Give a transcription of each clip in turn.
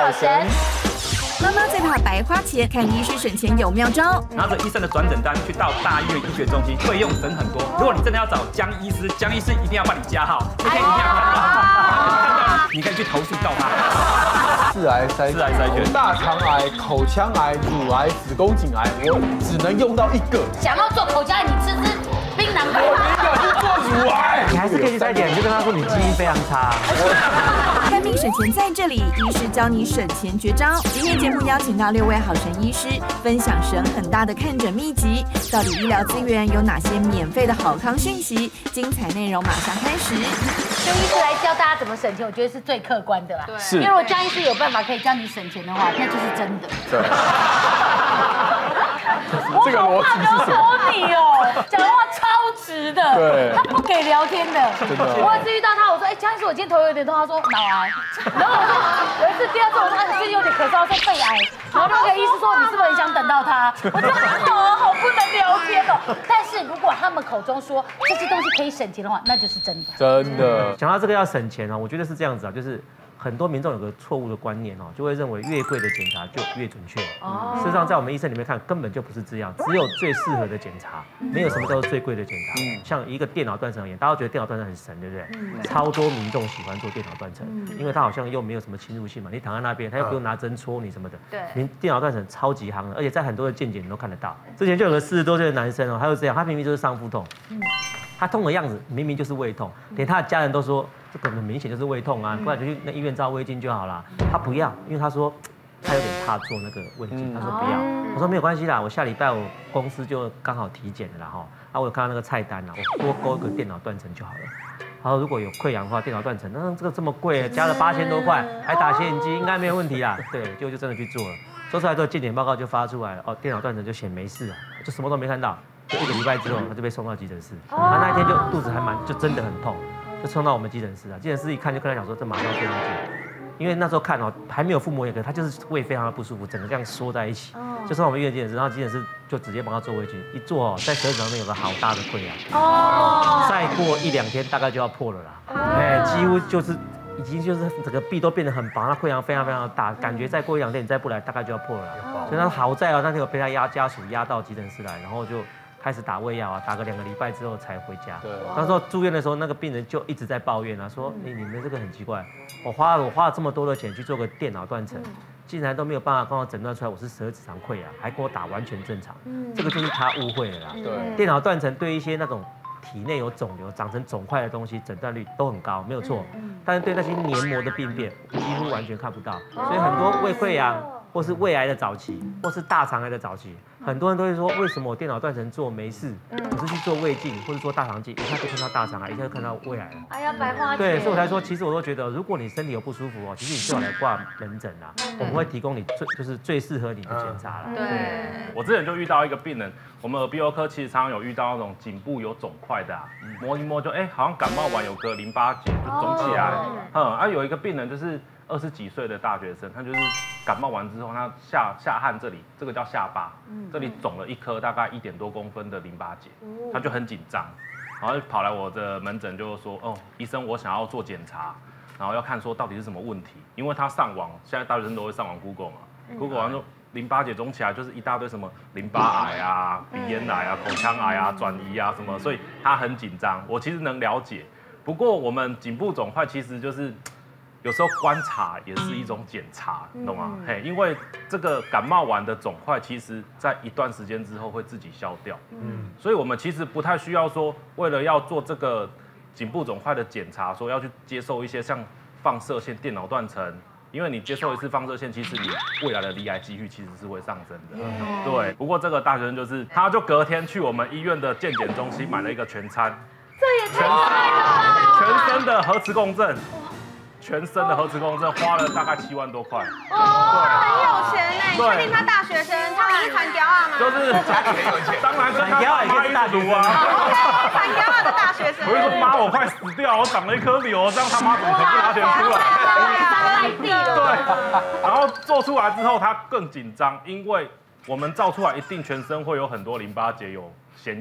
好神。 妈妈最怕白花钱，看医师省钱有妙招。 拿着医生的转诊单去到大医院医学中心，费用省很多。如果你真的要找江医师，江医师一定要帮你加号，你可以一定要看到，你可以去投诉告他。 致癌筛选，大肠癌、口腔癌、乳癌、子宫颈癌，我只能用到一个。 想要做口腔癌，你吃槟榔吧。 我一个是做乳癌。 你还是可以去筛检，你就跟他说你基因非常差。 看病省钱在这里，医师教你省钱绝招。今天节目邀请到6位好神医师，分享省很大的看诊秘籍。到底医疗资源有哪些免费的好康讯息？精彩内容马上开始。 就医师来教大家怎么省钱，我觉得是最客观的啦。 是， 因为如果江医师有办法可以教你省钱的话，那就是真的。 对。 这个逻辑是什么？你哦，讲话超直的， 对， 他不给聊天的。 真的。 我有一次遇到他，我说，江医师，我今天头有点痛，他说脑癌。然后我说，有一次第二次我说，你最近有点咳嗽，他说肺癌。然后那个医师说，你是不是很想等到他？我觉得好不能聊天哦。但是如果他们口中说这些东西可以省钱的话，那就是真的。 真的。 讲到这个要省钱哦，我觉得是这样子啊，就是很多民众有个错误的观念哦，就会认为越贵的检查就越准确。事实上，在我们医生里面看，根本就不是这样，只有最适合的检查，没有什么叫做最贵的检查。像一个电脑断层而言，大家都觉得电脑断层很神，对不对？超多民众喜欢做电脑断层，因为它好像又没有什么侵入性嘛，你躺在那边，他又不用拿针戳你什么的。对，电脑断层超级夯的，而且在很多的健检你都看得到。之前就有个40多岁的男生哦，他就这样，他明明就是上腹痛，他痛的样子明明就是胃痛，连他的家人都说这个很明显就是胃痛啊，不然就去那医院照胃镜就好了。他不要，因为他说他有点怕做那个胃镜，他说不要。我说没有关系啦，我下礼拜我公司就刚好体检的啦哈，我有看到那个菜单啦，我多勾一个电脑断层就好了。然后如果有溃疡的话，电脑断层，那这个这么贵，加了8000多块，还打显影剂，应该没有问题啦。对，就真的去做了，做出来之后健检报告就发出来了，哦，电脑断层就显没事啊，就什么都没看到。就1个礼拜之后，他就被送到急诊室。他那一天就肚子就真的很痛，就送到我们急诊室啊。急诊室一看就跟他讲说，这马上要做胃镜，因为那时候看哦还没有腹膜炎，可他就是胃非常的不舒服，整个这样缩在一起，就送到我们医院急诊室，然后急诊室就直接帮他做胃镜，一做哦，在舌头上面有个好大的溃疡，再过1、2天大概就要破了啦，几乎就是。已经就是整个壁都变得很薄，那溃疡非常非常的大，感觉再过1、2天你再不来，大概就要破了。所以他好在哦，那天我被他家属压到急诊室来，然后就开始打胃药啊，打个2个礼拜之后才回家。对，那时候住院的时候，那个病人就一直在抱怨啊，说你们这个很奇怪，我花了这么多的钱去做个电脑断层，竟然都没有办法帮我诊断出来我是十二指肠溃疡，还给我打完全正常。这个就是他误会了啦。对，电脑断层对一些那种体内有肿瘤、长成肿块的东西，诊断率都很高，没有错。但是对那些黏膜的病变，几乎完全看不到。所以很多胃溃疡，或是胃癌的早期，或是大肠癌的早期，很多人都会说，为什么我电脑断层做没事，我是去做胃镜或者做大肠镜，一下就看到大肠癌，一下就看到胃癌了。 哎呀，白花钱。 对，所以我才说，其实我都觉得，如果你身体有不舒服哦，其实你最好来挂门诊啦，我们会提供你最适合你的检查啦。 对，我之前就遇到一个病人，我们耳鼻喉科其实常常有遇到那种颈部有肿块的，摸一摸就好像感冒完有个淋巴结就肿起来，有一个病人就是20几岁的大学生，他就是感冒完之后，他下颌这里，这个叫下巴，这里肿了一颗大概1点多公分的淋巴结，他就很紧张，然后就跑来我的门诊就说，哦，医生，我想要做检查，然后要看说到底是什么问题，因为他上网，现在大学生都会上网 Google 嘛，Google 完说淋巴结肿起来就是一大堆什么淋巴癌啊、鼻咽癌啊、口腔癌啊、转移啊什么，所以他很紧张。我其实能了解，不过我们颈部肿块其实就是有时候观察也是一种检查，你懂吗？因为这个感冒完的肿块，其实在一段时间之后会自己消掉，所以我们其实不太需要说为了要做这个颈部肿块的检查，说要去接受一些像放射线、电脑断层。因为你接受一次放射线，其实你未来的罹癌几率其实是会上升的。对，不过这个大学生就是，他就隔天去我们医院的健检中心买了一个全餐， 这也太快了吧！ 全身的核磁共振，花了大概7万多块。 哦，很有钱哎！你确定他大学生，他们是产屌啊吗？ 就是家里很有钱，当然跟他爸妈一起读啊。 产屌啊的大学生。 我就说妈，我快死掉，我长了一颗瘤，这样他妈怎么可能不拿钱出来？对，然后做出来之后他更紧张，因为我们照出来一定全身会有很多淋巴结有显影，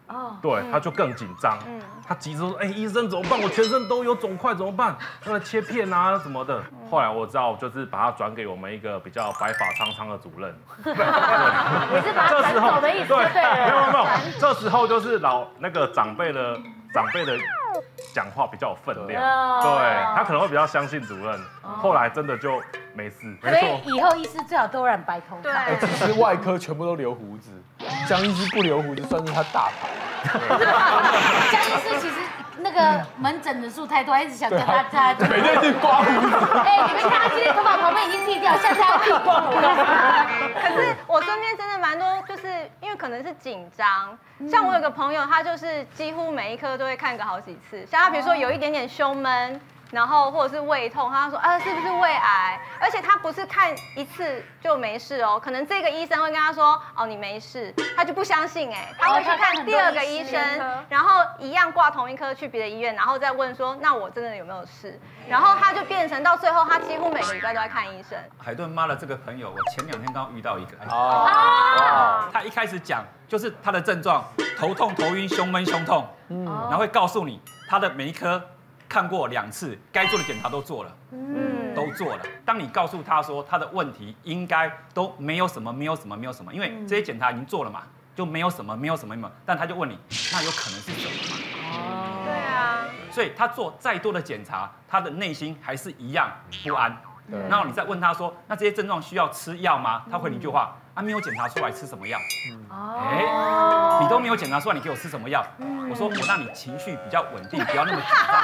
对，他就更紧张，他急着说，哎，医生怎么办？我全身都有肿块，怎么办？要来切片啊什么的。后来我知道，就是把他转给我们一个比较白发苍苍的主任。 也是把他转走的意思，对了。 没有，这时候就是那个长辈的讲话比较有分量，对他可能会比较相信主任。后来真的就没事， 所以以后医师最好都染白头发。 其实外科全部都留胡子，江医师不留胡子算是他大牌。 江医师其实那个门诊人数太多，一直想跟他每天去刮胡子。 哎，你们看他今天头发旁边已经剃掉，下次要剃光了。 可是我身边真的蛮多，就是因为可能是紧张。像我有个朋友，他就是几乎每一科都会看个好几次。像他比如说有一点点胸闷，然后或者是胃痛，他说是不是胃癌？而且他不是看一次就没事哦，可能这个医生会跟他说你没事，他就不相信他会去看第二个医生，然后一样挂同一科去别的医院，然后再问说那我真的有没有事？然后他就变成到最后，他几乎每个礼拜都在看医生。 海顿妈的这个朋友，我前2天刚遇到一个，他一开始讲就是他的症状，头痛、头晕、胸闷、胸痛，然后会告诉你他的每一科看过2次，该做的检查都做了，都做了。当你告诉他说他的问题应该都没有什么，因为这些检查已经做了嘛，就没有什么，但他就问你，那有可能是什么嘛？ 对啊。 所以他做再多的检查，他的内心还是一样不安。然后你再问他说，那这些症状需要吃药吗？他回你一句话，没有检查出来吃什么药？你都没有检查出来，你给我吃什么药？我说我让你情绪比较稳定，不要那么紧张。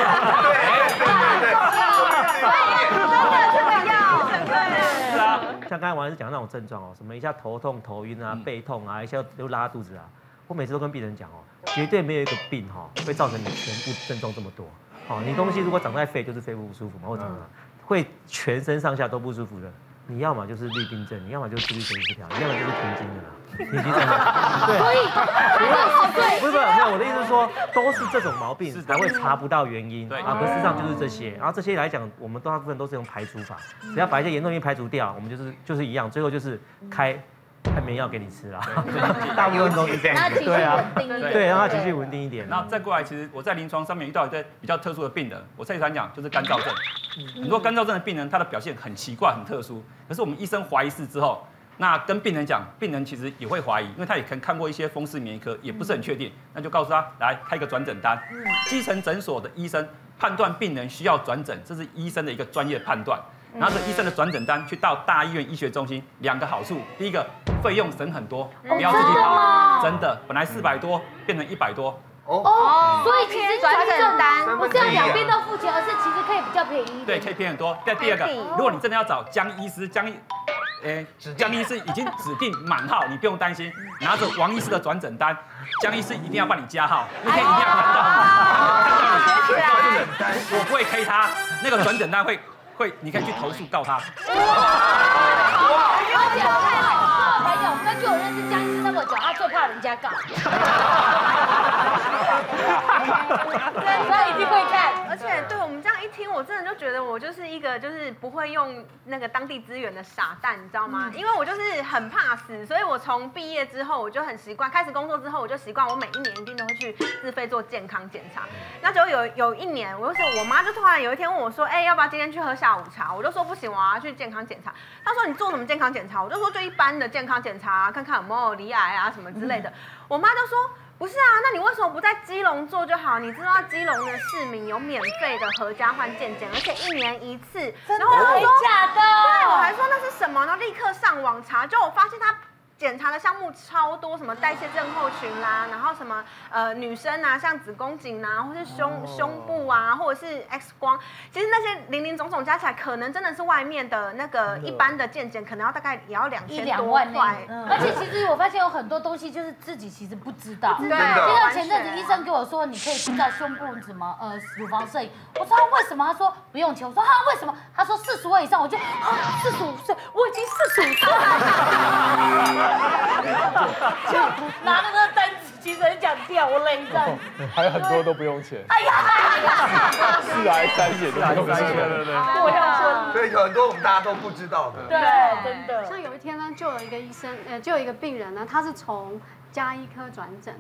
是啊， 像刚才王医师讲那种症状什么一下头痛、头晕啊、背痛啊，一下又拉肚子啊，我每次都跟病人讲绝对没有一个病会造成你全部症状这么多。你东西如果长在肺，就是肺部不舒服嘛，或者怎么样，会全身上下都不舒服的。你要么就是绿病症，你要么就是自律神经失调，你要么就是停经的啦。停经症，对，不是没有，我的意思是说，都是这种毛病才会查不到原因，可事实上就是这些。然后这些来讲，我们大部分都是用排除法，只要把一些严重因排除掉，我们就是一样，最后就是开眠药给你吃啦。大部分都是这样子，对啊，对，让他情绪稳定一点。 然后再过来，其实我在临床上面遇到一些比较特殊的病人，我最常讲就是干燥症。很多干燥症的病人，他的表现很奇怪、很特殊。可是我们医生怀疑是之后，那跟病人讲，病人其实也会怀疑，因为他也可能看过一些风湿免疫科，也不是很确定，那就告诉他来开个转诊单。基层诊所的医生判断病人需要转诊，这是医生的一个专业判断。拿着医生的转诊单去到大医院医学中心，2个好处，第一个费用省很多，不要自己跑，真的，本来400多变成100多。 所以其实转诊单不是要2边都付钱，而是其实可以比较便宜。 对，可以便宜很多。第2个，如果你真的要找江医师，江医师已经指定满号，你不用担心，拿着王医师的转诊单，江医师一定要帮你加号，那天一定要看到你，我不会 K 他，那个转诊单会，你可以去投诉告他。 而且我跟你讲，根据我认识江医师那么久，他最怕人家告。他一定会看。 而且对我们这样一听，我真的就觉得我就是一个就是不会用那个当地资源的傻蛋，你知道吗？因为我就是很怕死，所以我从毕业之后我就很习惯，开始工作之后我就习惯，我每1年一定都会去自费做健康检查。那就有1年，我妈就突然有一天问我说，要不要今天去喝下午茶？我就说不行，我要去健康检查。她说你做什么健康检查？我就说就一般的健康检查，看看有没有罹癌啊什么之类的。我妈就说。不是啊，那你为什么不在基隆做就好？你知道基隆的市民有免费的合家欢健检，而且1年1次。 然后我说假的， 对，我还说那是什么，然后立刻上网查，就我发现他检查的项目超多，什么代谢症候群啦，然后什么女生啊，像子宫颈啊，或是胸部啊，或者是 X 光，其实那些零零总总加起来，可能真的是外面的那个一般的健检，可能要大概也要2000多块。 而且其实我发现有很多东西就是自己其实不知道。 对， 就像前阵子医生给我说，你可以去照胸部什么乳房摄影，我说为什么？他说不用钱。我说为什么？他说45岁以上，我就45岁，我已经45岁了。就拿那个单子，其实很想掉泪，这样。 还有很多都不用钱。 哎呀 4癌3检都不用钱。 对。 我要说， 对，有很多我们大家都不知道的。 对，真的。 像有一天呢，就有一个医生，就有一个病人呢，他是从家医科转诊的。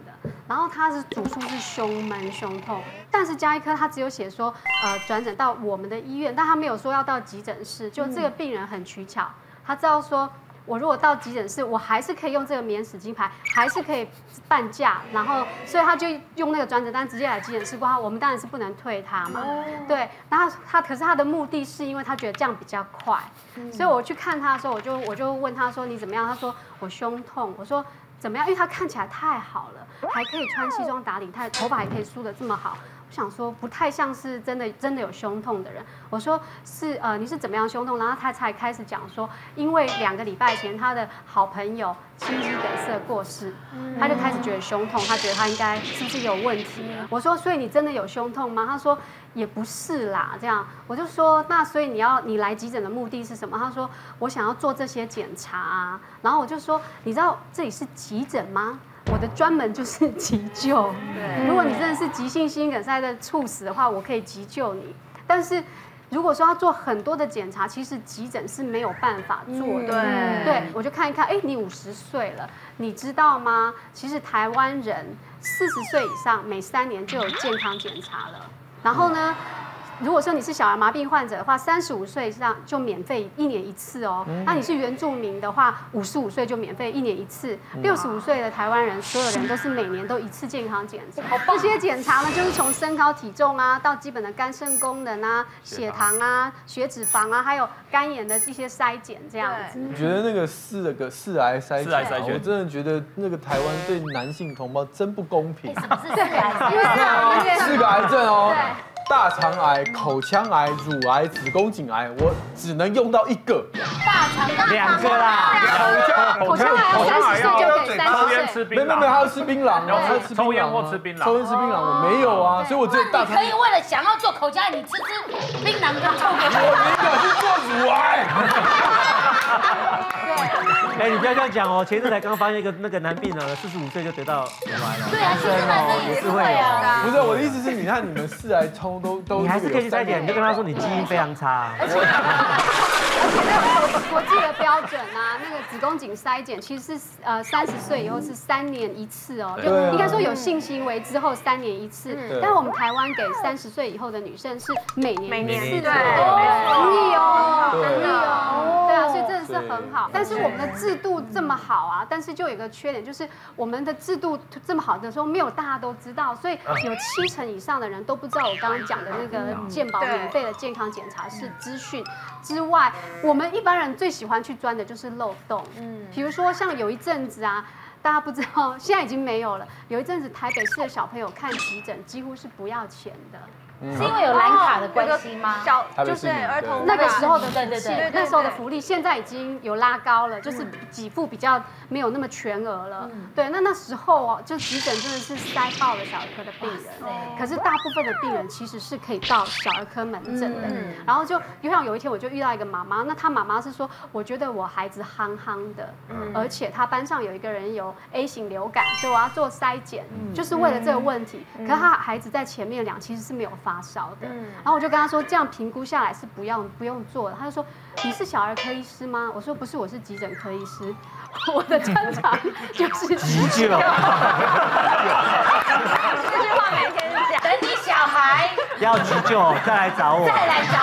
然后他是主诉是胸闷、胸痛，但是家医科他只有写说转诊到我们的医院，但他没有说要到急诊室。就这个病人很取巧，他知道说。我如果到急诊室，我还是可以用这个免死金牌，还是可以半价，然后所以他就用那个转诊单直接来急诊室挂号，我们当然是不能退他嘛。对，然后可是他的目的是因为他觉得这样比较快，所以我去看他的时候，我就问他说你怎么样？他说我胸痛。我说怎么样？因为他看起来太好了，还可以穿西装打领带，头发还可以梳得这么好。我想说不太像是真的有胸痛的人。我说是你是怎么样胸痛？然后他才开始讲说，因为2个礼拜前他的好朋友心肌梗塞过世，他就开始觉得胸痛，他觉得他应该是不是有问题？我说所以你真的有胸痛吗？他说也不是啦，这样我就说那所以你来急诊的目的是什么？他说我想要做这些检查啊。然后我就说你知道这里是急诊吗？我的专门就是急救。如果你真的是急性心梗塞的猝死的话，我可以急救你。但是如果说要做很多的检查，其实急诊是没有办法做的。对，我就看一看，哎，你50岁了，你知道吗？其实台湾人40岁以上每3年就有健康检查了。然后呢？如果说你是小儿麻痹患者的话，35岁以上就免费1年1次哦。那你是原住民的话，55岁就免费1年1次。65岁的台湾人，所有人都是每年都1次健康检查。这些检查呢，就是从身高体重啊，到基本的肝肾功能啊、血糖啊、血脂肪啊，还有肝炎的这些筛检这样子。 你觉得那个四癌筛检，我真的觉得那个台湾对男性同胞真不公平。 什么是4癌？ 因为 4个癌症哦。大肠癌、口腔癌、乳癌、子宫颈癌，我只能用到1个。 大肠 2个啦。 口腔癌要30岁就给抽烟吃槟榔， 没有，他要吃槟榔， 抽烟或吃槟榔， 抽烟吃槟榔我没有啊，所以我只有大肠。 你可以为了想要做口腔癌，你吃槟榔跟抽烟。 我宁可去做乳癌。 哎，你不要这样讲哦！前一阵才刚发现一个那个男病人，45岁就得到乳癌了。 对啊，其实男生也是会啊。 不是我的意思是，你看你们4癌抽都， 你还是可以去筛检，你就跟他说你基因非常差。 而且那有国际的标准啊，那个子宫颈筛检其实是30岁以后是3年1次哦，就应该说有性行为之后3年1次，但我们台湾给30岁以后的女生是每年1次的，很易哦，很易哦，对啊，所以真的是很好。但是我们的制度这么好啊，但是就有一个缺点，就是我们的制度这么好的时候，没有大家都知道，所以有70%以上的人都不知道我刚刚讲的那个健保免费的健康检查是资讯之外，我们一般人最喜欢去钻的就是漏洞。比如说像有一阵子啊，大家不知道，现在已经没有了。有一阵子台北市的小朋友看急诊几乎是不要钱的。 是因为有蓝卡的关系吗？ 就是儿童那个时候的对， 那时候的福利现在已经有拉高了，就是给付比较没有那么全额了。对，那时候哦，就急诊真的是塞爆了小儿科的病人，可是大部分的病人其实是可以到小儿科门诊的。然后就像有一天我就遇到一个妈妈，那她妈妈是说，我觉得我孩子憨憨的，而且他班上有一个人有 A 型流感，所以我要做筛检，就是为了这个问题。可是他孩子在前面2其实是没有发烧的，然后我就跟他说，这样评估下来是不用做的。他就说，你是小儿科医师吗？我说不是，我是急诊科医师，我的专长就是急救。这句话每天讲， 等你小孩要急救再来找我，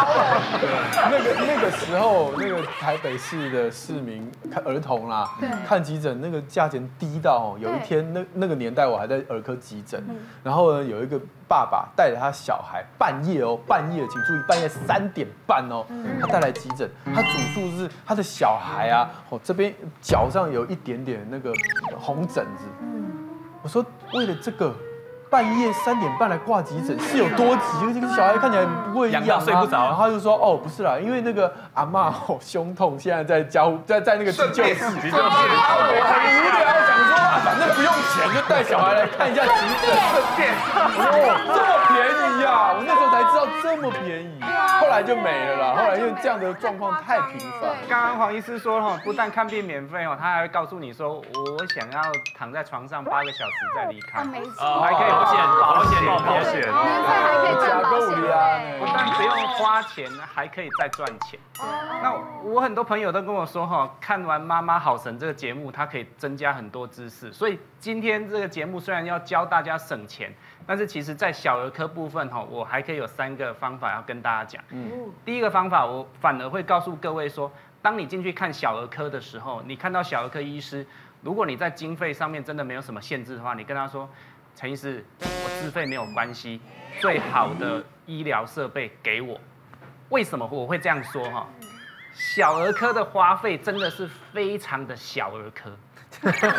那个时候，那个台北市的市民看儿童啦，看急诊那个价钱低到有一天那个年代我还在儿科急诊，然后呢有一个爸爸带着他小孩半夜，请注意半夜3点半哦，他带来急诊，他主诉是他的小孩啊，这边脚上有一点点那个红疹子，我说为了这个。半夜3点半来挂急诊是有多急？这个小孩看起来不会痒啊， 睡不着。 然后他就说：“哦，不是啦，因为那个阿嬷胸痛，现在在那个急救室。”很无聊，想说反正不用钱，就带小孩来看一下急诊，顺便。哦，这么便宜呀！我那时候才知道这么便宜，后来就没了啦。后来因为这样的状况太频繁。 刚刚黄医师说哈，不但看病免费哦，他还会告诉你说，我想要躺在床上8个小时再离开， 没错， 我还可以保险， 年费还可以赚保险， 不但不用花钱，还可以再赚钱。那我很多朋友都跟我说哈，看完《妈妈好神》这个节目，它可以增加很多知识。所以今天这个节目虽然要教大家省钱，但是其实在小儿科部分哈，我还可以有3个方法要跟大家讲。第一个方法，我反而会告诉各位说，当你进去看小儿科的时候，你看到小儿科医师，如果你在经费上面真的没有什么限制的话，你跟他说，陈医师，我自费没有关系，最好的医疗设备给我。为什么我会这样说哈？小儿科的花费真的是非常的小儿科。你说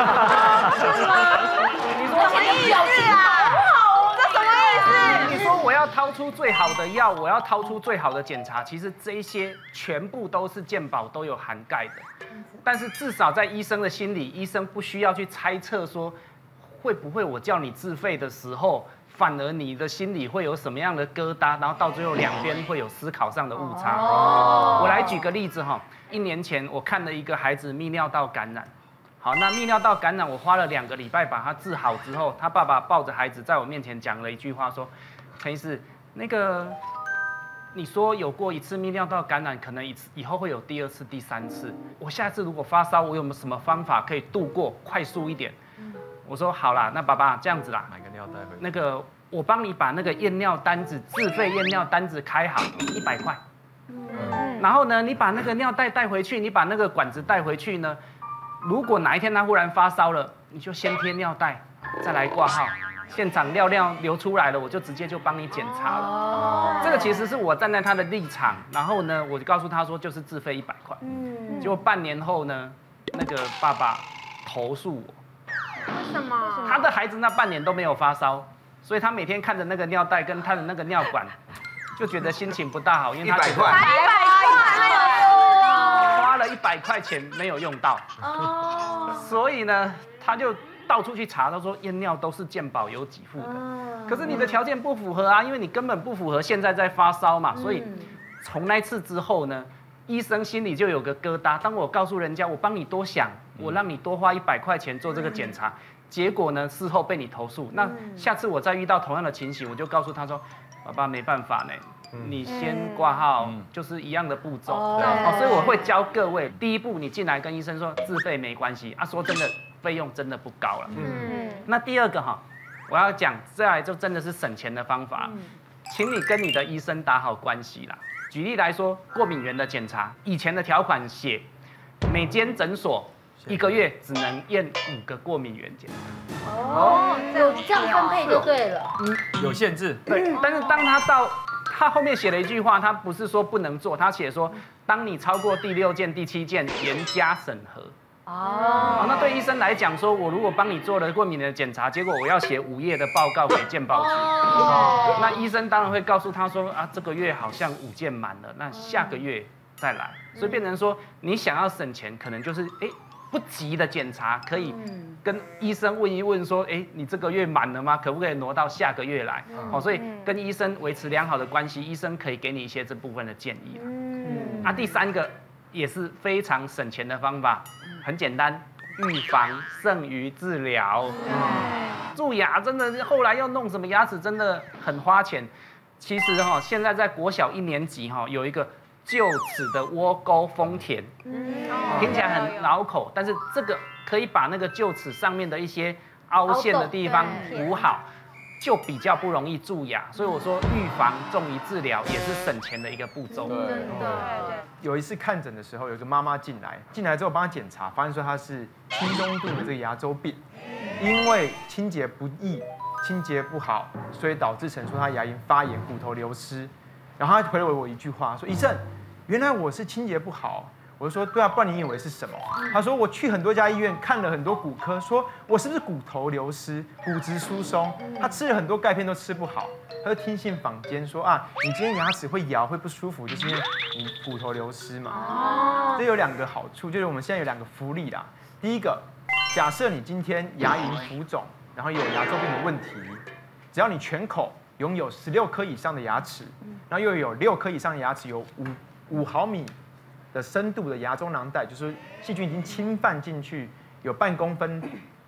什么意思啊？好，这什么意思？ 你说我要掏出最好的药，我要掏出最好的检查，其实这一些全部都是健保都有涵盖的。但是至少在医生的心里，医生不需要去猜测说会不会我叫你自费的时候，反而你的心里会有什么样的疙瘩，然后到最后两边会有思考上的误差。我来举个例子哈，1年前我看了一个孩子泌尿道感染，好，那泌尿道感染我花了2个礼拜把他治好之后，他爸爸抱着孩子在我面前讲了一句话说，陈医师，那个你说有过1次泌尿道感染，可能以后会有第2次、第3次，我下次如果发烧，我有没有什么方法可以度过快速一点？我说好啦，那爸爸这样子啦， 买个尿袋回去。 那个我帮你把那个验尿单子自费验尿单子开好，100块。然后呢，你把那个尿袋带回去，你把那个管子带回去呢，如果哪一天他忽然发烧了，你就先贴尿袋，再来挂号。现场尿流出来了，我就直接就帮你检查了。这个其实是我站在他的立场，然后呢，我就告诉他说就是自费100块。结果半年后呢，那个爸爸投诉我。 为什么？ 他的孩子那半年都没有发烧，所以他每天看着那个尿袋跟他的那个尿管，就觉得心情不大好，因为他 100块， 花了100块钱没有用到，所以呢，他就到处去查，他说验尿都是健保有给付的，可是你的条件不符合啊，因为你根本不符合现在在发烧嘛，所以从那次之后呢，医生心里就有个疙瘩。当我告诉人家我帮你多想，我让你多花100块钱做这个检查，结果呢事后被你投诉，那下次我再遇到同样的情形，我就告诉他说，爸爸没办法呢，你先挂号，就是一样的步骤。所以我会教各位，第一步你进来跟医生说自费没关系啊，说真的费用真的不高了。那第二个哈，我要讲再来就真的是省钱的方法，请你跟你的医生打好关系啦。举例来说，过敏原的检查，以前的条款写，每间诊所1个月只能验5个过敏原检查。 有这样分配就对了。 有限制。 对，但是当他后面写了一句话，他不是说不能做，他写说，当你超过第6件、第7件，严加审核。那对医生来讲说，我如果帮你做了过敏的检查，结果我要写5页的报告给健保局，那医生当然会告诉他说啊，这个月好像5件满了，那下个月再来，所以变成说你想要省钱，可能就是不急的检查，可以跟医生问一问说，你这个月满了吗？可不可以挪到下个月来？所以跟医生维持良好的关系，医生可以给你一些这部分的建议。第3个也是非常省钱的方法，很简单，预防胜于治疗。蛀牙真的是后来要弄什么牙齿真的很花钱。其实现在在国小1年级有一个臼齿的窝沟丰田，听起来很绕口，但是这个可以把那个臼齿上面的一些凹陷的地方补好，就比较不容易蛀牙。所以我说预防重于治疗，也是省钱的一个步骤。 对。有一次看诊的时候，有个妈妈进来之后帮她检查，发现说她是轻中度的这个牙周病，因为清洁不易、清洁不好，所以导致成说她牙龈发炎、骨头流失。然后她回了我一句话，说：“医生，原来我是清洁不好。”我就说：“对啊，不然你以为是什么？”他说：“我去很多家医院看了很多骨科，说我是不是骨头流失、骨质疏松？他吃了很多钙片都吃不好。他就听信坊间说啊，你今天牙齿会摇、会不舒服，就是因为你骨头流失嘛。这有2个好处，就是我们现在有2个福利啦。第一个，假设你今天牙龈浮肿，然后有牙周病的问题，只要你全口拥有16颗以上的牙齿，然后又有6颗以上的牙齿有5毫米的深度的牙周囊袋，就是细菌已经侵犯进去，有半公分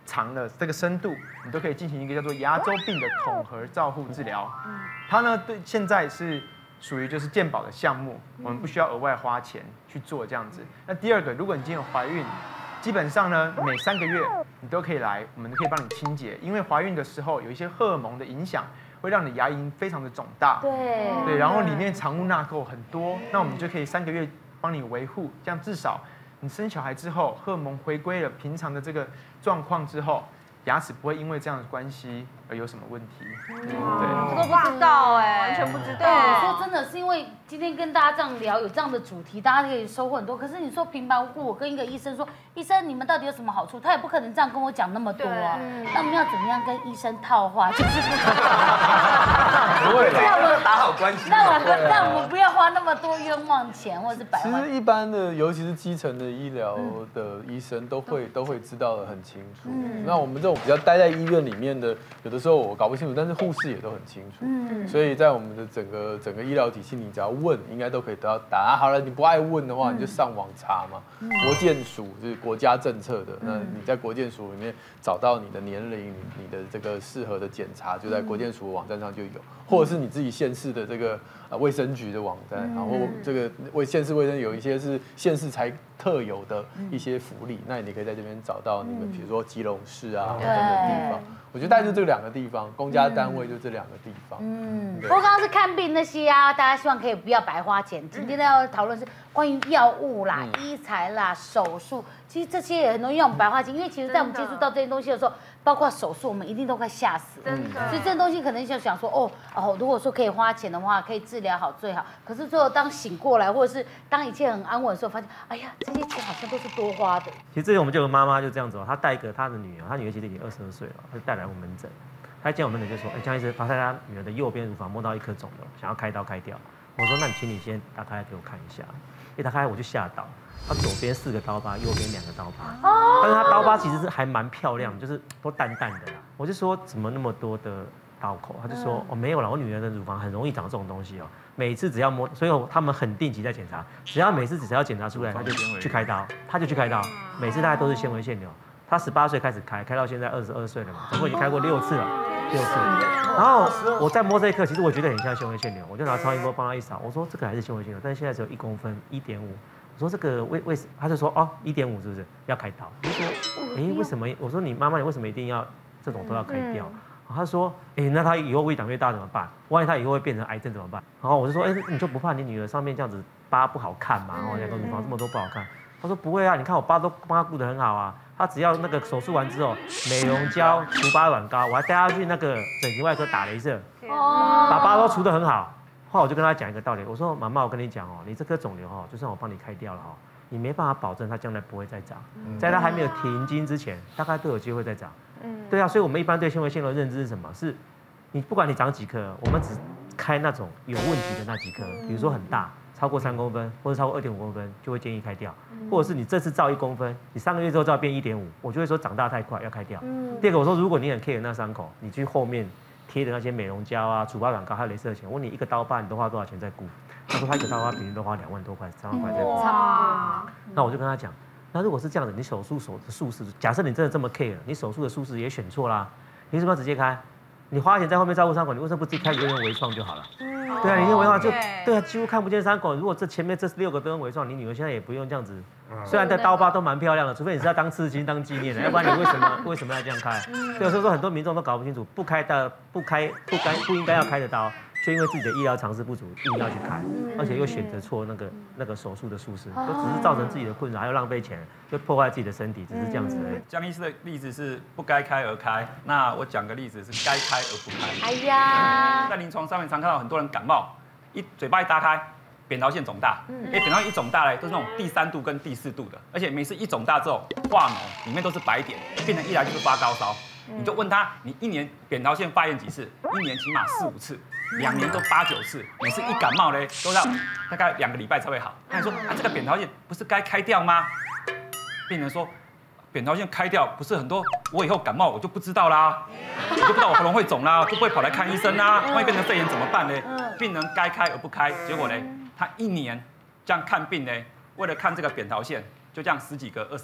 长的这个深度，你都可以进行一个叫做牙周病的统合照护治疗。它呢对现在是属于就是健保的项目，我们不需要额外花钱去做这样子。那第二个，如果你今天有怀孕，基本上呢每3个月你都可以来，我们可以帮你清洁，因为怀孕的时候有一些荷尔蒙的影响，会让你牙龈非常的肿大。对，然后里面藏污纳垢很多，那我们就可以3个月帮你维护，这样至少你生小孩之后，荷尔蒙回归了平常的这个状况之后，牙齿不会因为这样的关系而有什么问题。对， 这个不知道哎，完全不知道。 我说真的是因为今天跟大家这样聊，有这样的主题，大家可以收获很多。可是你说平白无故，我跟一个医生说，医生你们到底有什么好处？他也不可能这样跟我讲那么多啊。那我们要怎么样跟医生套话？就是不会啦，打好关系。 那我们不要花那么多冤枉钱，或者是百万。 其实一般的，尤其是基层的医疗的医生都会知道的很清楚。那我们这种比较待在医院里面的，有的时候我搞不清楚，但是护士也都很清楚。所以在我们的整个医疗体系，你只要问，应该都可以得到答案。好了，你不爱问的话，你就上网查嘛。国健署是国家政策的，那你在国健署里面找到你的年龄、你的这个适合的检查，就在国健署网站上就有，或者是你自己县市的这个卫生局的网站，然后这个县市卫生有一些是县市才特有的一些福利，那你可以在这边找到你们，比如说基隆市啊等等地方。我觉得大概就这2个地方，公家单位就这2个地方。 不过刚刚是看病那些啊，大家希望可以不要白花钱。今天要讨论是关于药物啦、医材啦、手术，其实这些也很容易让我们白花钱，因为其实在我们接触到这些东西的时候，包括手术，我们一定都快吓死了。所以这东西可能就想说，如果说可以花钱的话，可以治疗好最好。可是最后当醒过来，或者是当一切很安稳的时候，发现，哎呀，这些钱好像都是多花的。 其实之前我们就有个妈妈就这样子她带一个她的女儿，她女儿其实已经22岁了，她就带来我门诊。她一见我门诊就说，江医师，发现她女儿的右边乳房摸到一颗肿瘤，想要开刀开掉。我说，那你请你先打开给我看一下。一打开我就吓到，她左边4个刀疤，右边2个刀疤。但是她刀疤其实是还蛮漂亮，就是都淡淡的啦。我就说怎么那么多的刀口？她就说没有啦，我女儿的乳房很容易长这种东西哦。每次只要摸，所以他们很定期在检查，只要检查出来，他就去开刀，每次大概都是纤维腺瘤。他18岁开始开到现在22岁了嘛，总共已经开过6次了。然后我在摸这一刻，其实我觉得很像纤维腺瘤，我就拿超音波帮他一扫，我说这个还是纤维腺瘤，但是现在只有1公分，1.5。我说这个为他就说1.5是不是要开刀？我就说为什么？我说你妈妈你为什么一定要这种都要开掉？他说那他以后胃长越大怎么办？万一他以后会变成癌症怎么办？然后我就说你就不怕你女儿上面这样子疤不好看嘛？然后2个乳房这么多不好看。他说不会啊，你看我疤都帮他顾得很好啊。他只要那个手术完之后，美容胶、除疤软膏，我还带他去那个整形外科打雷射，把疤都除得很好。后来我就跟他讲一个道理，我说妈妈，我跟你讲你这颗肿瘤就算我帮你开掉了你没办法保证它将来不会再长，在它还没有停经之前，大概都有机会再长。对啊，所以我们一般对纤维腺瘤的认知是什么？是，你不管你长几颗，我们只开那种有问题的那几颗，比如说很大，超过3公分或者超过2.5公分，就会建议开掉。或者是你这次照1公分，你3个月之后照变1.5，我就会说长大太快要开掉。第二个我说，如果你很 care 那伤口，你去后面贴的那些美容胶啊、除疤软膏还有雷射钱，我问你1个刀疤你都花多少钱在顾？他说他1个刀疤平均都花2万多块、3万块在顾。那我就跟他讲。那如果是这样的，你手术的术式，假设你真的这么 care， 你手术的术式也选错啦，你为什么要直接开？你花钱在后面照顾伤口，你为什么不自己开有点微创就好了？对啊，你微创就对啊，几乎看不见伤口。如果这前面这6个都用微创，你女儿现在也不用这样子。虽然这刀疤都蛮漂亮的，除非你是要当刺青、当纪念的，要不然你为什么要这样开？所以说很多民众都搞不清楚，不应该要开的刀。就因为自己的医疗常识不足，硬要去开，而且又选择错那个手术的术式，都只是造成自己的困扰，还有浪费钱，就破坏自己的身体，只是这样子而已。 江医师的例子是不该开而开，那我讲个例子是该开而不开。 哎呀， 在临床上面常看到很多人感冒，嘴巴一打开，扁桃腺肿大，扁桃腺一肿大都是那种第3度跟第4度的，而且每次一肿大之后化脓，里面都是白点，病人一来就是发高烧。你就问他，你1年扁桃腺发炎几次？1年起码4、5次，2年都8、9次。每次一感冒呢，都要大概2个礼拜才会好。那你说这个扁桃腺不是该开掉吗？病人说，扁桃腺开掉不是很多，我以后感冒我就不知道啦，我就不知道我喉咙会肿啦，就不会跑来看医生啦，万一变成肺炎怎么办呢？病人该开而不开，结果呢，他1年这样看病呢，为了看这个扁桃腺，就这样10几个、20个。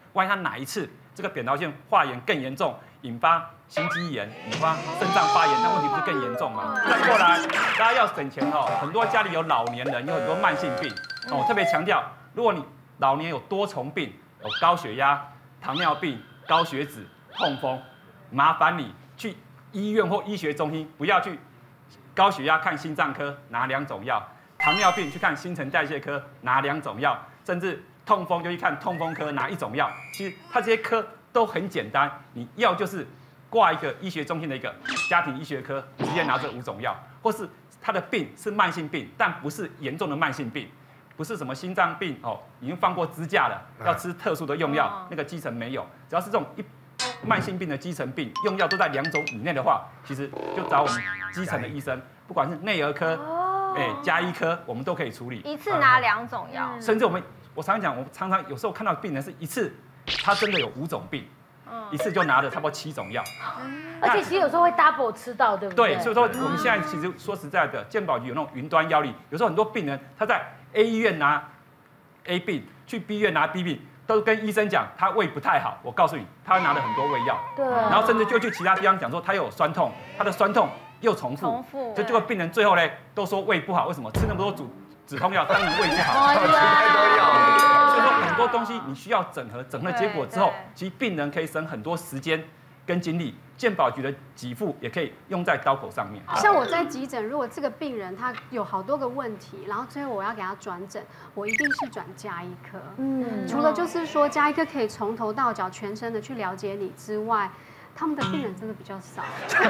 万一他哪一次这个扁桃腺发炎更严重，引发心肌炎、引发肾脏发炎，那问题不是更严重吗？再过来，大家要省钱哦，很多家里有老年人，有很多慢性病哦，我特别强调，如果你老年有多重病，有高血压、糖尿病、高血脂、痛风，麻烦你去医院或医学中心，不要去高血压看心脏科拿2种药，糖尿病去看新陈代谢科拿2种药，甚至痛风就去看痛风科拿1种药。其实它这些科都很简单，你要就是挂一个医学中心的一个家庭医学科，直接拿这5种药，或是他的病是慢性病，但不是严重的慢性病。不是什么心脏病哦，已经放过支架了，要吃特殊的用药，那个基层没有。只要是这种慢性病的基层病，用药都在2种以内的话，其实就找我们基层的医生，不管是内儿科、家医科，我们都可以处理。 一次拿2种药， 甚至我常讲，我常常有时候看到病人是一次，他真的有5种病，一次就拿了差不多7种药。 而且其实有时候会 double 吃到，对不对？ 对，所以说我们现在其实说实在的，健保局有那种云端药力，有时候很多病人他在 A 医院拿 A 病，去 B 医院拿 B 病，都跟医生讲他胃不太好。我告诉你，他拿了很多胃药， 对， 然后甚至就去其他地方讲说他有酸痛，他的酸痛又重复，就这个病人最后呢都说胃不好，为什么吃那么多止痛药，当然胃不好， 吃太多药。 所以说很多东西你需要整合结果之后，其实病人可以省很多时间跟精力。健保局的给付也可以用在刀口上面。 像我在急诊，如果这个病人他有好多个问题，然后最后我要给他转诊，我一定是转家医科。除了就是说家医科可以从头到脚全身的去了解你之外，他们的病人真的比较少。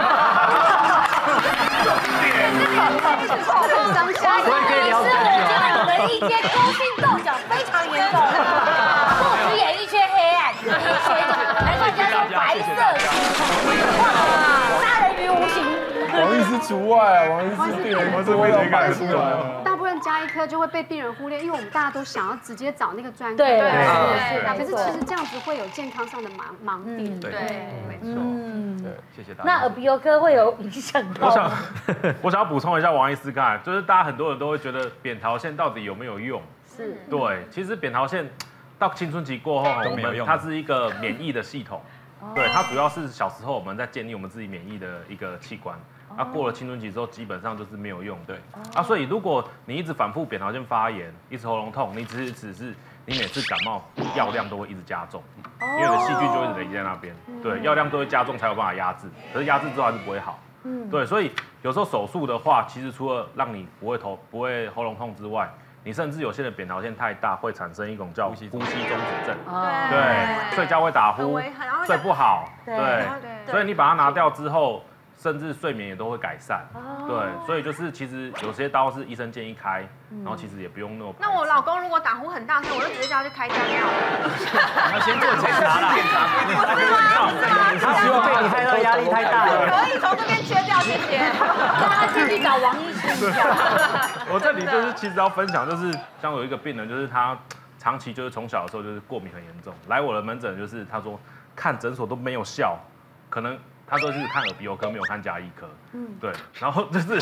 很伤心，所以可以了解我们一些勾心斗角非常严重，不止演艺圈黑暗，医学难怪人家说白色。杀人于无形， 王医师除外啊，王医师病人多要摆出来。 大部分家医科就会被病人忽略，因为我们大家都想要直接找那个专科。 对， 可是其实这样子会有健康上的盲点。 对， 没错。 对，谢谢大家。 那耳鼻喉科会有影响到？ 我想要补充一下王医师刚才，就是大家很多人都会觉得扁桃腺到底有没有用？ 是。 对，其实扁桃腺到青春期过后， 都没有用， 它是一个免疫的系统。对，它主要是小时候我们在建立我们自己免疫的一个器官，过了青春期之后基本上就是没有用，对，所以如果你一直反复扁桃腺发炎，一直喉咙痛，你只是你每次感冒药量都会一直加重，因为你的细菌就一直累积在那边，对，药量都会加重才有办法压制，可是压制之后还是不会好，对，所以有时候手术的话，其实除了让你不会喉咙痛之外，你甚至有些人扁桃腺太大，会产生一种叫呼吸中止症，对，睡觉会打呼，睡不好，对，所以你把它拿掉之后，甚至睡眠也都会改善，对，所以就是其实有些刀是医生建议开，然后其实也不用那么。 那我老公如果打呼很大声，我就直接叫他去开尿尿。 要先做检查啦， 他希望被你太大压力太大了。 可以从这边切掉，谢谢。 让他先去找王医师一下。 我这里就是其实要分享，就是像有一个病人，就是他长期就是从小的时候就是过敏很严重，来我的门诊就是他说看诊所都没有效，可能。他都是看耳鼻喉科，没有看家医科。对，然后就是，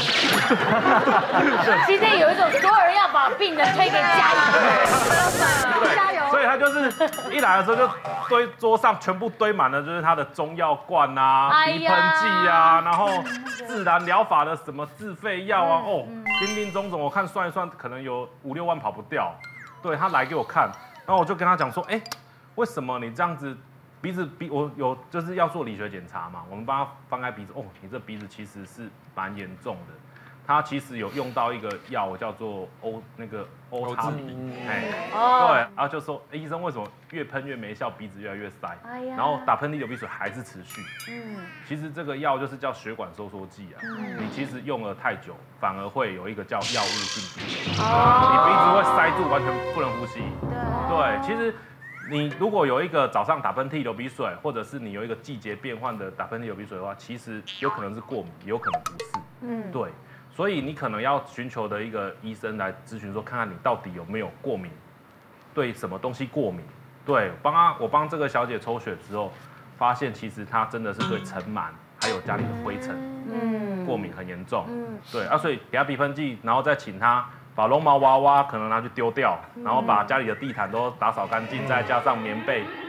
今天有一种所有人要把病人推给家医科， 加油！ 所以他就是一来的时候就桌上全部堆满了，就是他的中药罐啊、鼻喷剂啊，然后自然疗法的什么自费药啊，林林总总，我看算一算，可能有5、6万跑不掉。对他来给我看，然后我就跟他讲说，为什么你这样子？我有就是要做理学检查嘛，我们帮他翻开鼻子，你这鼻子其实是蛮严重的，他其实有用到一个药叫做欧叉比，对，然后就说，医生为什么越喷越没效，鼻子越来越塞，然后打喷嚏流鼻水还是持续，其实这个药就是叫血管收缩剂啊，你其实用了太久，反而会有一个叫药物性鼻炎，你鼻子会塞住，完全不能呼吸，对，其实。你如果有一个早上打喷嚏流鼻水，或者是你有一个季节变换的打喷嚏流鼻水的话，其实有可能是过敏，也有可能不是。对，所以你可能要寻求的一个医生来咨询，说看看你到底有没有过敏，对什么东西过敏。对，我帮这个小姐抽血之后，发现其实她真的是对尘螨还有家里的灰尘，过敏很严重。对所以给她鼻喷剂，然后再请她。把绒毛娃娃可能拿去丢掉，然后把家里的地毯都打扫干净，再加上棉被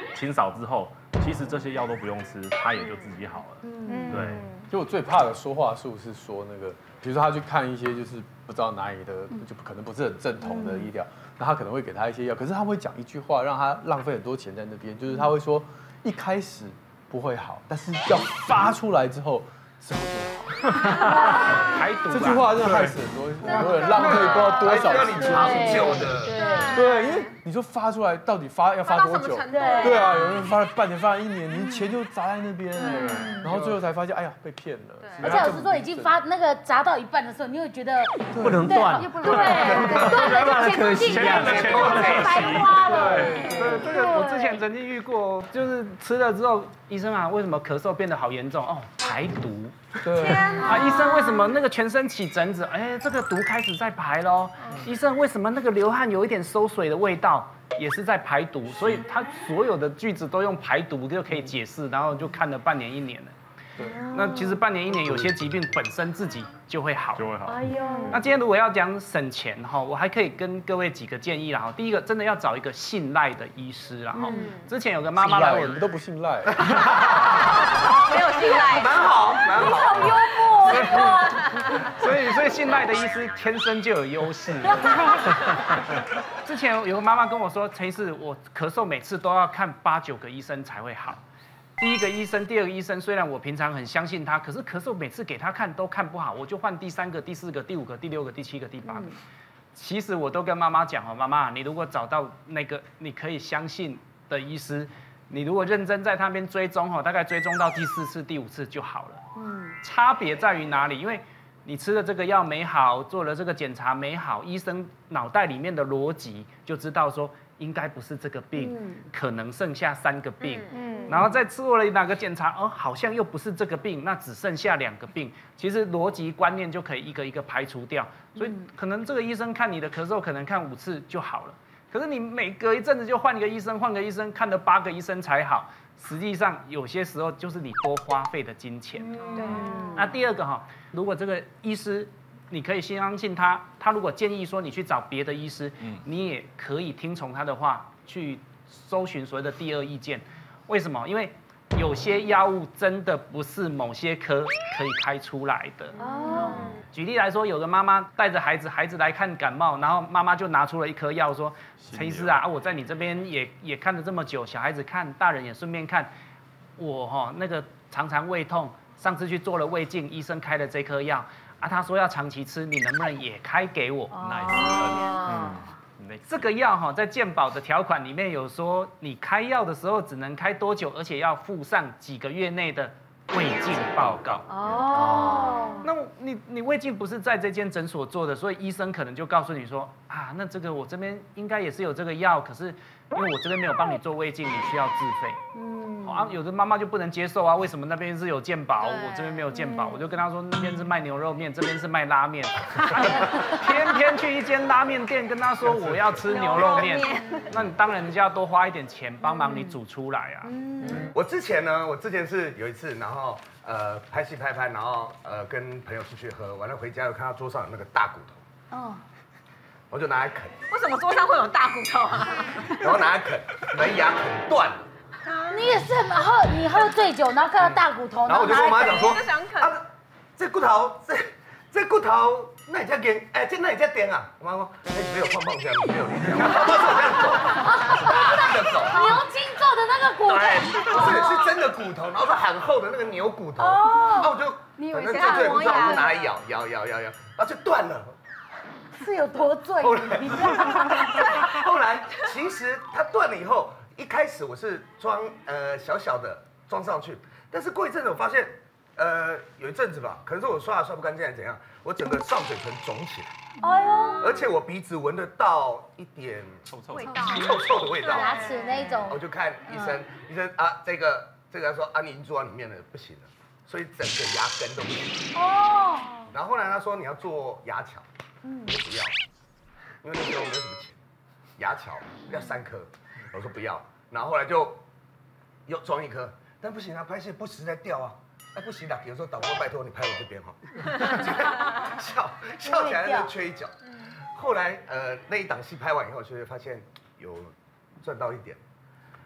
清扫之后，其实这些药都不用吃，他也就自己好了。对。 就我最怕的说话术是说那个，比如说他去看一些就是不知道哪里的，就可能不是很正统的医疗，那他可能会给他一些药，可是他会讲一句话，让他浪费很多钱在那边，就是他会说一开始不会好，但是要发出来之后什么都好。 排毒这句话真的害死很多人，浪费不知道多少钱。 长久的， 对，因为你说发出来到底要发多久？对啊，有人发了半年，发了1年，你钱就砸在那边，然后最后才发现，哎呀，被骗了。 而且有时候已经发那个砸到一半的时候，你会觉得不能断， 对，断了就钱进去，白花了。 对，这个我之前曾经遇过，就是吃了之后，医生啊，为什么咳嗽变得好严重？哦，排毒。 对啊，医生为什么那个全身起疹子？哎，这个毒开始在排咯。医生为什么那个流汗有一点馊水的味道？也是在排毒，所以他所有的句子都用排毒就可以解释，然后就看了半年1年了。那其实半年1年，有些疾病本身自己就会好。 哎呦， 那今天如果要讲省钱哈，我还可以跟各位几个建议啦哈。第一个，真的要找一个信赖的医师啦哈。之前有个妈妈来我们都不信赖， 没有信赖， 蛮好，蛮好。 好幽默。 所以信赖的医师天生就有优势。之前有个妈妈跟我说，陈医师，我咳嗽每次都要看8、9个医生才会好。第一个医生、第二个医生，虽然我平常很相信他，可是咳嗽每次给他看都看不好，我就换第3个、第4个、第5个、第6个、第7个、第8个。其实我都跟妈妈讲哦，妈妈，你如果找到那个你可以相信的医师，你如果认真在那边追踪大概追踪到第4次、第5次就好了。差别在于哪里？因为你吃了这个药没好，做了这个检查没好，医生脑袋里面的逻辑就知道说应该不是这个病，可能剩下3个病，然后再做了哪个检查，好像又不是这个病，那只剩下2个病，其实逻辑观念就可以一个一个排除掉，所以可能这个医生看你的咳嗽可能看5次就好了，可是你每隔一阵子就换一个医生，换个医生，看了8个医生才好，实际上有些时候就是你多花费的金钱。那第二个如果这个医师你可以相信他，他如果建议说你去找别的医师，你也可以听从他的话去搜寻所谓的第2意见。为什么？因为有些药物真的不是某些科可以开出来的。举例来说，有个妈妈带着孩子来看感冒，然后妈妈就拿出了一颗药说：“陈医师啊，我在你这边也看了这么久，小孩子看，大人也顺便看，我那个常常胃痛，上次去做了胃镜，医生开了这颗药。”他说要长期吃，你能不能也开给我？这个药在健保的条款里面有说，你开药的时候只能开多久，而且要附上几个月内的胃镜报告。那你胃镜不是在这间诊所做的，所以医生可能就告诉你说那这个我这边应该也是有这个药，可是因为我这边没有帮你做胃镜，你需要自费。有的妈妈就不能接受为什么那边是有健保，我这边没有健保？我就跟她说，那边是卖牛肉面，这边是卖拉面，偏偏去一间拉面店跟她说我要吃牛肉面，那你当然就要多花一点钱帮忙你煮出来啊。 我之前是有一次，然后拍戏拍，然后跟朋友出去喝，完了回家又看到桌上有那个大骨头，我就拿来啃。 为什么桌上会有大骨头啊？ 然后拿来啃，门牙啃断了。 你也是你喝醉酒，然后看到大骨头， 然后我就跟我妈讲说， 就想啃这骨头，这骨头，那你才点，这那你才点啊？我妈说，没有胖这样，没有力量，都是这样走， 牛筋做的那个骨头， 对，是真的骨头，然后是很厚的那个牛骨头，那我就反正最不知道，我就拿来咬，然后就断了。 是有多醉？ 后来其实它断了以后。一开始我是装小小的装上去，但是过一阵子我发现，有一阵子吧，可能是我刷不干净还是怎样，我整个上嘴唇肿起来，而且我鼻子闻得到一点臭的味道， 牙齿那种。 我就看医生，医生这个他说你已经做到里面了，不行了，所以整个牙根都不行。然后后来他说你要做牙桥，我不要，因为那时候没有什么钱，牙桥要3颗。我说不要，然后后来就又装1颗，但不行啊，拍戏不时在掉啊，不行的，有时候导播拜托你拍我这边笑起来就缺一角。后来那一档戏拍完以后，就会发现有赚到一点，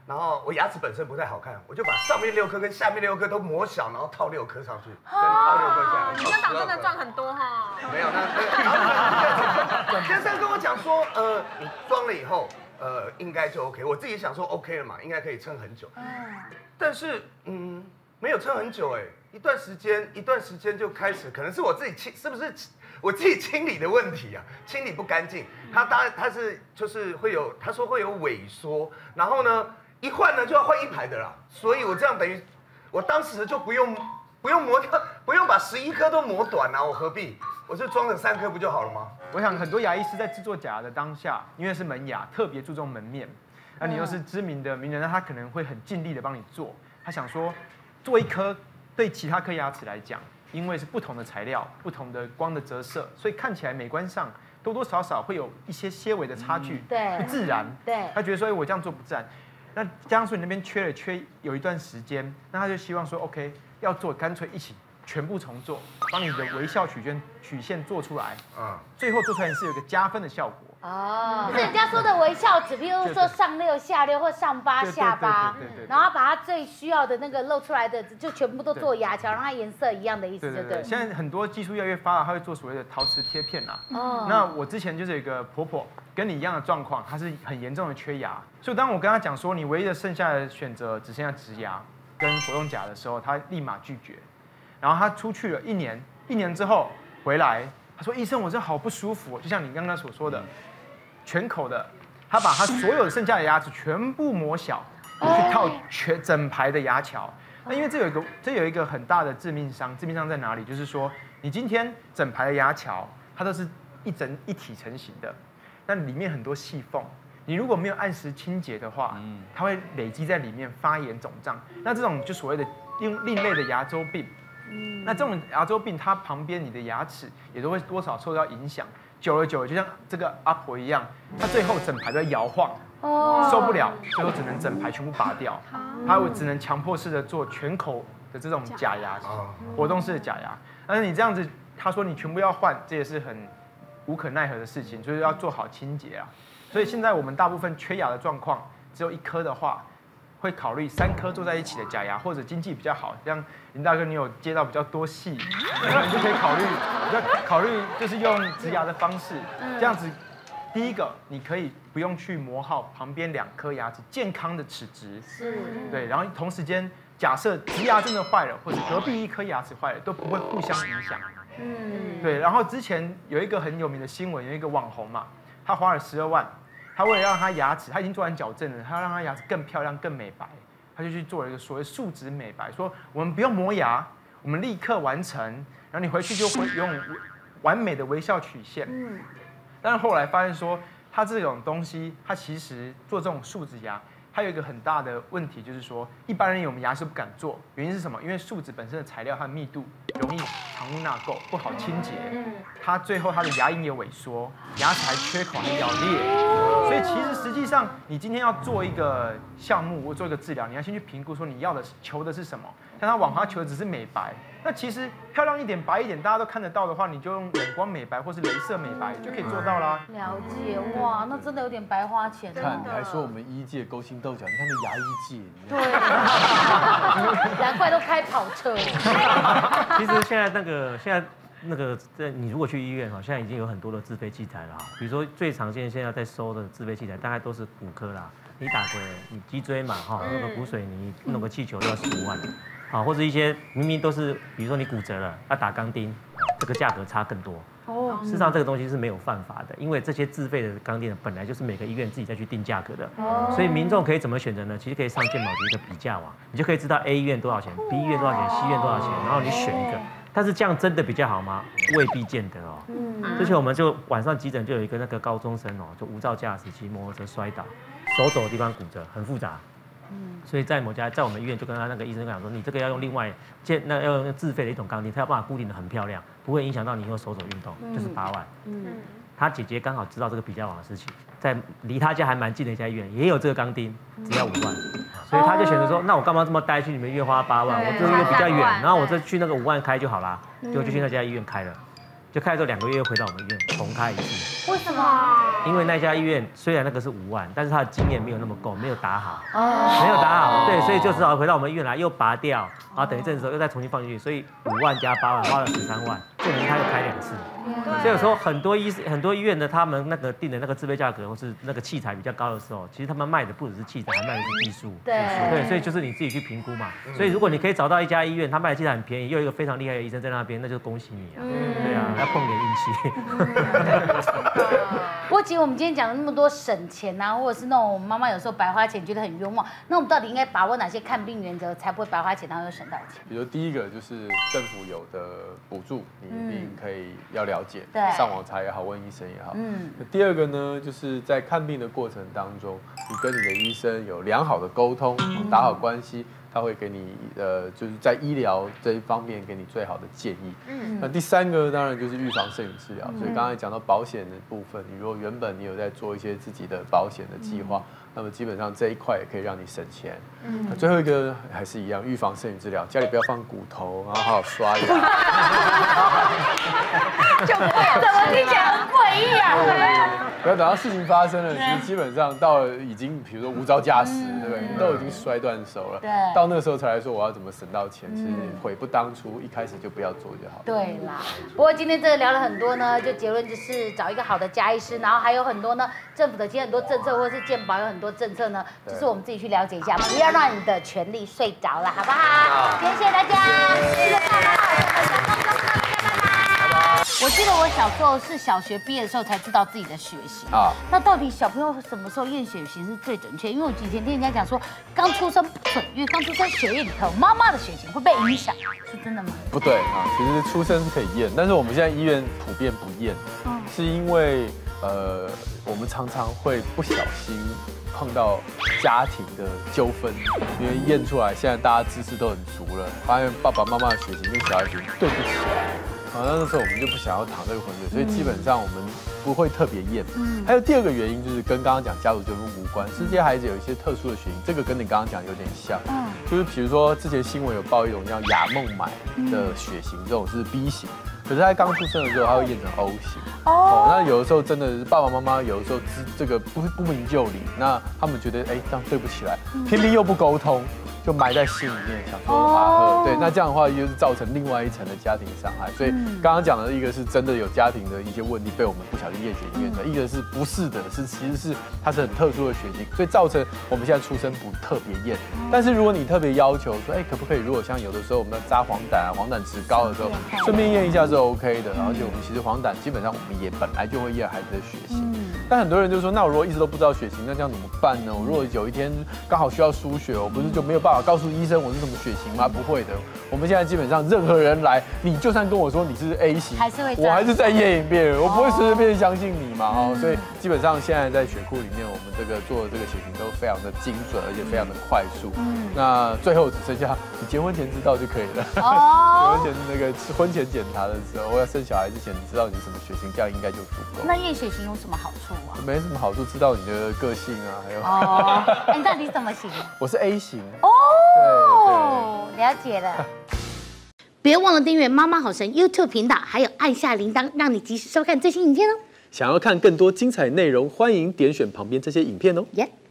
然后我牙齿本身不太好看，我就把上面6颗跟下面6颗都磨小，然后套6颗上去，跟套6颗下来。 你这档真的赚很多哈。 没有，先生跟我讲说，你装了以后，应该就 OK。我自己想说 OK 了嘛，应该可以撑很久。但是没有撑很久哎，一段时间就开始，可能是我自己是不是我自己清理的问题啊？清理不干净。他是就是会有，他说会有萎缩，然后呢一换呢就要换1排的啦，所以我这样等于我当时就不用磨掉，不用把11颗都磨短啊，我何必？我就装了3颗不就好了吗？ 我想很多牙医师在制作假牙的当下，因为是门牙，特别注重门面。那你又是知名的名人，那他可能会很尽力的帮你做。他想说，做1颗对其他颗牙齿来讲，因为是不同的材料、不同的光的折射，所以看起来美观上多多少少会有一些些微的差距，不自然。 对， 他觉得说，我这样做不自然。那加上说你那边缺有一段时间，那他就希望说 ，OK， 要做干脆一起全部重做，帮你的微笑曲线做出来，最后做出来是有一个加分的效果。 哦，就是人家说的微笑指，比如说上6、下6或上8、下8，然后把它最需要的那个露出来的就全部都做牙桥，让它颜色一样的意思，对对。 现在很多技术越来越发达，它会做所谓的陶瓷贴片啦。那我之前就是有一个婆婆跟你一样的状况，她是很严重的缺牙，所以当我跟她讲说你唯一的剩下的选择只剩下植牙跟活动假的时候，她立马拒绝。然后她出去了1年之后回来，她说医生我这好不舒服，就像你刚刚所说的。全口的，他把他所有剩下的牙齿全部磨小，去套整排的牙桥。那因为这有一个很大的致命伤，致命伤在哪里？就是说，你今天整排的牙桥，它都是一体成型的，但里面很多细缝，你如果没有按时清洁的话，它会累积在里面发炎肿胀。那这种就所谓的另类的牙周病。那这种牙周病，它旁边你的牙齿也都会多少受到影响。久了，就像这个阿婆一样，她最后整排都在摇晃，受不了，最后只能整排全部拔掉。她只能强迫式的做全口的这种假牙，活动式的假牙。但是你这样子，她说你全部要换，这也是很无可奈何的事情，所以要做好清洁啊。所以现在我们大部分缺牙的状况，只有1颗的话，会考虑3颗做在一起的假牙，或者经济比较好，像林大哥你有接到比较多戏，你就可以考虑就是用植牙的方式，这样子，第一个你可以不用去磨耗旁边2颗牙齿健康的齿质，对，然后同时间假设植牙真的坏了，或者隔壁1颗牙齿坏了，都不会互相影响，对，然后之前有一个很有名的新闻，有一个网红嘛，他花了12万。他为了让他牙齿，他已经做完矫正了，他要让他牙齿更漂亮、更美白，他就去做了一个所谓树脂美白，说我们不用磨牙，我们立刻完成，然后你回去就会用完美的微笑曲线。但是后来发现说，他这种东西，他其实做这种树脂牙，它有一个很大的问题，就是说一般人我们牙齿不敢做，原因是什么？因为树脂本身的材料它的密度容易藏污纳垢，不好清洁。它最后它的牙龈也萎缩，牙齿还缺口还咬裂。所以其实实际上，你今天要做一个项目或做一个治疗，你要先去评估说你要的求的是什么。像他网花求的只是美白，那其实漂亮一点、白一点，大家都看得到的话，你就用冷光美白或是雷射美白就可以做到啦。 了解，哇，那真的有点白花钱。 看，你还说我们医界勾心斗角，你看那牙医界， 对，难怪都开跑车。 其实现在你如果去医院哈，现在已经有很多的自费器材了。比如说最常见现在在收的自费器材，大概都是骨科啦。你脊椎嘛哈，弄个骨水泥，弄个气球要15万，啊，或者一些明明都是，比如说你骨折了要打钢钉，这个价格差更多。事实上这个东西是没有犯法的，因为这些自费的钢钉本来就是每个医院自己再去定价格的，所以民众可以怎么选择呢？其实可以上健保局一个比价网，你就可以知道 A 医院多少钱 ，B 医院多少钱 ，C 医院多少钱，然后你选一个。但是这样真的比较好吗？未必见得哦。之前我们就晚上急诊就有一个那个高中生哦，就无照驾驶骑摩托车摔倒，手肘的地方骨折，很复杂。所以在我们医院就跟他那个医生讲说，你这个要用另外要用自费的一种钢钉，它要把它固定的很漂亮，不会影响到你以后手肘运动，就是8万。他姐姐刚好知道这个比较网的事情，在离他家还蛮近的一家医院也有这个钢钉，只要5万，所以他就选择说，那我干嘛这么呆去你们医院花8万？我这个比较远，然后我再去那个5万开就好啦，就去那家医院开了。 就开了之后2个月又回到我们医院重开一次。 为什么？ 因为那家医院虽然那个是5万，但是他的经验没有那么够，没有打好，没有打好，对，所以就只好回到我们医院来，又拔掉，然后等一阵子之后又再重新放进去，所以5万加8万，花了13万，证明他又开2次。所以有时候很多医院的他们那个定的那个自费价格或是那个器材比较高的时候，其实他们卖的不只是器材，还卖的是技术。对，所以就是你自己去评估嘛。所以如果你可以找到一家医院，他卖的器材很便宜，又有一个非常厉害的医生在那边，那就恭喜你啊。对啊，要碰点运气。 不过其实我们今天讲了那么多省钱啊，或者是那种妈妈有时候白花钱觉得很冤枉，那我们到底应该把握哪些看病原则，才不会白花钱，然后又省到钱？ 比如第一个就是政府有的补助，你一定可以要了解， 对， 上网查也好，问医生也好。第二个呢，就是在看病的过程当中，你跟你的医生有良好的沟通，打好关系。他会给你就是在医疗这一方面给你最好的建议。那第三个当然就是预防胜于治疗。所以刚才讲到保险的部分，你如果原本你有在做一些自己的保险的计划，那么基本上这一块也可以让你省钱。那最后一个还是一样，预防胜于治疗，家里不要放骨头，然后好好刷牙。 就怎么听起来很诡异啊？ 不要等到事情发生了，其实基本上到了已经，比如说无照驾驶，对不对？你都已经摔断手了，到那个时候才来说我要怎么省到钱，其实悔不当初，一开始就不要做就好。 对啦，不过今天真的聊了很多呢，就结论就是找一个好的家医师，然后还有很多呢，政府的其实很多政策或是健保有很多政策呢，就是我们自己去了解一下，不要让你的权利睡着了，好不好？今天谢谢大家，谢谢大家。我记得我小时候是小学毕业的时候才知道自己的血型啊。那到底小朋友什么时候验血型是最准确？因为我以前听人家讲说，刚出生不准，因为刚出生血液里头妈妈的血型会被影响，是真的吗？ 不对啊，其实出生是可以验，但是我们现在医院普遍不验，是因为我们常常会不小心碰到家庭的纠纷，因为验出来现在大家知识都很足了，发现爸爸妈妈的血型跟小孩血型对不起来。那时候我们就不想要淌这个浑水，所以基本上我们不会特别验。还有第二个原因就是跟刚刚讲家族纠纷无关，是这些孩子有一些特殊的血型，这个跟你刚刚讲有点像。就是比如说之前新闻有报一种叫亚孟买的血型，这种是 B 型，可是他刚出生的时候他会验成 O 型。那有的时候真的是爸爸妈妈有的时候这个不明就里，那他们觉得这样对不起来，偏偏又不沟通。就埋在心里面，想说对，那这样的话就是造成另外一层的家庭伤害。所以刚刚讲的一个是真的有家庭的一些问题被我们不小心验血验出来，一个是不是的，其实是它是很特殊的血型，所以造成我们现在出生不特别验。但是如果你特别要求说，可不可以？如果像有的时候我们要扎黄疸啊，黄疸值高的时候，顺便验一下是 OK 的。而且我们其实黄疸基本上我们也本来就会验孩子的血型。但很多人就说，那我如果一直都不知道血型，那这样怎么办呢？我如果有一天刚好需要输血，我不是就没有办法告诉医生我是什么血型吗？不会的，我们现在基本上任何人来，你就算跟我说你是 A 型，我还是再验一遍，我不会随随便便相信你嘛。所以基本上现在在血库里面，我们这个做的这个血型都非常的精准，而且非常的快速。那最后只剩下你结婚前知道就可以了。结婚前那个婚前检查的时候，我要生小孩之前，你知道你什么血型，这样应该就足够。 那验血型有什么好处啊？ 没什么好处，知道你的个性啊，还有你到底什么型？ 我是 A 型。 对，了解了。别忘了订阅妈妈好神 YouTube 频道，还有按下铃铛，让你及时收看最新影片哦。 想要看更多精彩内容，欢迎点选旁边这些影片哦。